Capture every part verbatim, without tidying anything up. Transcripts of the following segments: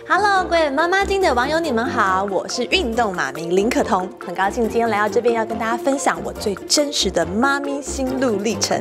Hello， 各位妈妈经的网友，你们好，我是运动妈咪林可彤，很高兴今天来到这边，要跟大家分享我最真实的妈咪心路历程。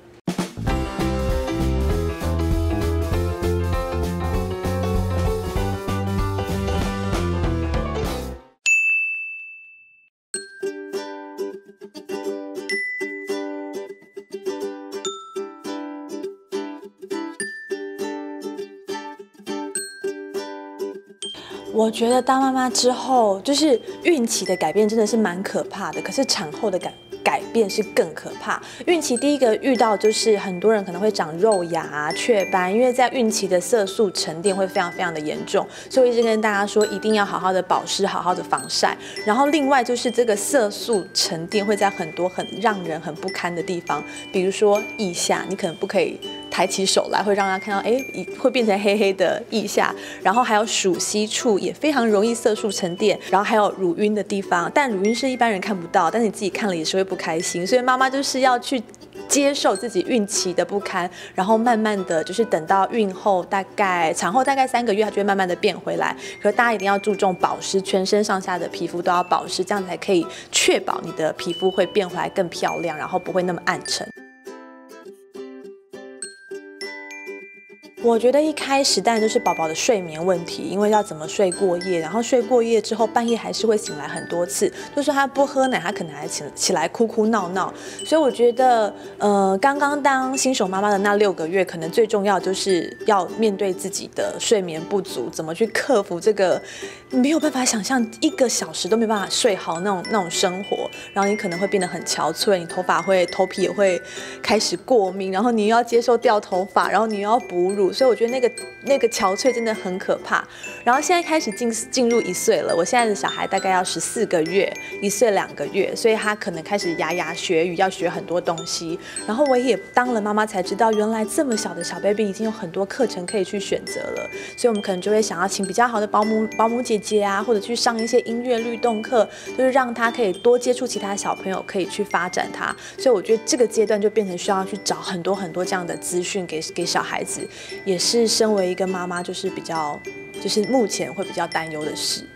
我觉得当妈妈之后，就是孕期的改变真的是蛮可怕的，可是产后的改改变是更可怕。孕期第一个遇到就是很多人可能会长肉芽啊、雀斑，因为在孕期的色素沉淀会非常非常的严重，所以我一直跟大家说，一定要好好的保湿、好好的防晒。然后另外就是这个色素沉淀会在很多很让人很不堪的地方，比如说腋下，你可能不可以抬起手来，会让人家看到，哎，会变成黑黑的腋下。然后还有鼠蹊处也非常容易色素沉淀，然后还有乳晕的地方，但乳晕是一般人看不到，但是你自己看了也是会不开心，所以妈妈就是要去接受自己孕期的不堪，然后慢慢的就是等到孕后大概产后大概三个月，它就会慢慢的变回来。可是大家一定要注重保湿，全身上下的皮肤都要保湿，这样才可以确保你的皮肤会变回来更漂亮，然后不会那么暗沉。我觉得一开始当然就是宝宝的睡眠问题，因为要怎么睡过夜，然后睡过夜之后半夜还是会醒来很多次，就是他不喝奶，他可能还起起来哭哭闹闹。所以我觉得，呃，刚刚当新手妈妈的那六个月，可能最重要就是要面对自己的睡眠不足，怎么去克服这个没有办法想象一个小时都没办法睡好那种那种生活，然后你可能会变得很憔悴，你头发会头皮也会开始过敏，然后你又要接受掉头发，然后你又要哺乳。所以我觉得那个那个憔悴真的很可怕。然后现在开始进进入一岁了，我现在的小孩大概要十四个月，一岁两个月，所以他可能开始牙牙学语，要学很多东西。然后我也当了妈妈才知道，原来这么小的小 baby 已经有很多课程可以去选择了。所以我们可能就会想要请比较好的保姆保姆姐姐啊，或者去上一些音乐律动课，就是让他可以多接触其他小朋友，可以去发展他。所以我觉得这个阶段就变成需要去找很多很多这样的资讯给给小孩子。也是身为一个妈妈，就是比较，就是目前会比较担忧的事。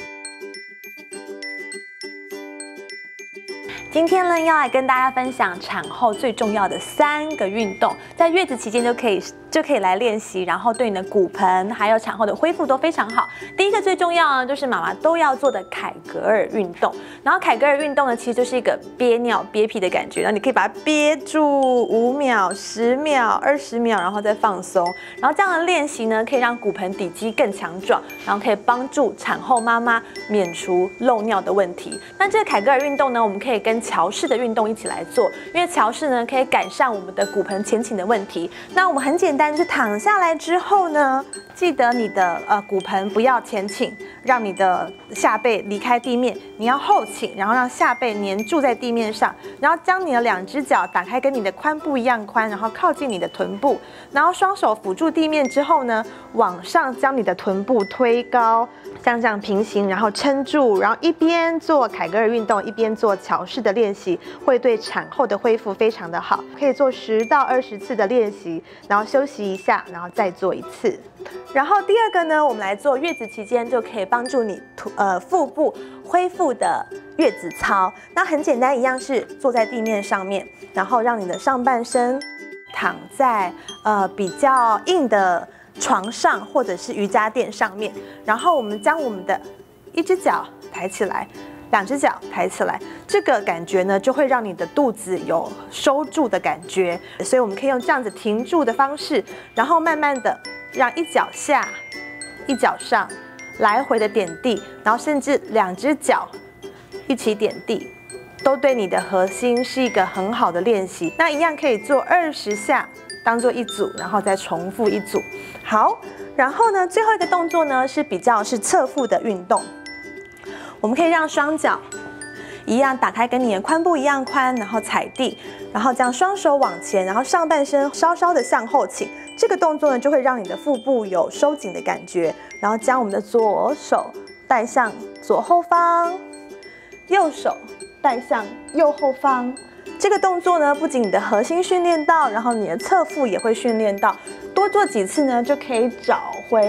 今天呢，要来跟大家分享产后最重要的三个运动，在月子期间就可以就可以来练习，然后对你的骨盆还有产后的恢复都非常好。第一个最重要呢，就是妈妈都要做的凯格尔运动。然后凯格尔运动呢，其实就是一个憋尿憋屁的感觉，然后你可以把它憋住五秒、十秒、二十秒，然后再放松。然后这样的练习呢，可以让骨盆底肌更强壮，然后可以帮助产后妈妈免除漏尿的问题。那这个凯格尔运动呢，我们可以跟桥式的运动一起来做，因为桥式呢可以改善我们的骨盆前倾的问题。那我们很简单，就是躺下来之后呢，记得你的呃骨盆不要前倾，让你的下背离开地面，你要后倾，然后让下背黏住在地面上，然后将你的两只脚打开，跟你的髋部一样宽，然后靠近你的臀部，然后双手辅助地面之后呢，往上将你的臀部推高，像这样平行，然后撑住，然后一边做凯格尔运动，一边做桥式的练习，会对产后的恢复非常的好。可以做十到二十次的练习，然后休息一下，然后再做一次。然后第二个呢，我们来做月子期间就可以帮助你呃腹部恢复的月子操。那很简单，一样是坐在地面上面，然后让你的上半身躺在呃比较硬的床上或者是瑜伽垫上面，然后我们将我们的一只脚抬起来，两只脚抬起来，这个感觉呢就会让你的肚子有收住的感觉，所以我们可以用这样子停住的方式，然后慢慢的让一脚下一脚上来回的点地，然后甚至两只脚一起点地，都对你的核心是一个很好的练习。那一样可以做二十下当做一组，然后再重复一组。好，然后呢最后一个动作呢是比较是侧腹的运动，我们可以让双脚一样打开，跟你的髋部一样宽，然后踩地，然后将双手往前，然后上半身稍稍的向后倾。这个动作呢，就会让你的腹部有收紧的感觉。然后将我们的左手带向左后方，右手带向右后方。这个动作呢，不仅你的核心训练到，然后你的侧腹也会训练到。多做几次呢，就可以找回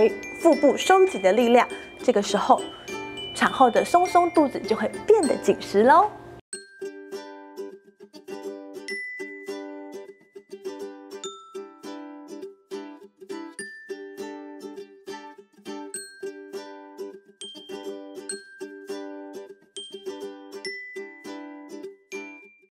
腹部收紧的力量，这个时候产后的松松肚子就会变得紧实喽。